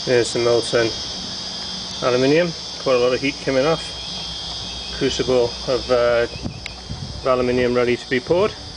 There's some molten aluminium, quite a lot of heat coming off. Crucible of aluminium ready to be poured.